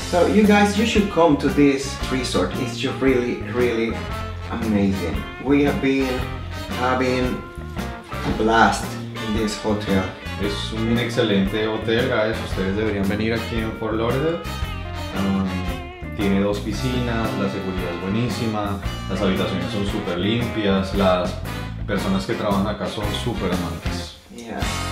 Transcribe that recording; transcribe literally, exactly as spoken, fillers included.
So you guys, you should come to this resort. It's just really, really amazing. We have been having a blast in this hotel. Es un excelente hotel, guys. Ustedes deberían venir aquí en Fort Lauderdale. Um, tiene dos piscinas, la seguridad es buenísima, las habitaciones son súper limpias, las personas que trabajan acá son súper amantes. Yeah.